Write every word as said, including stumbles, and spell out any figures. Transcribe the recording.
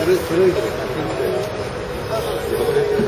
古い古いので買ってみて。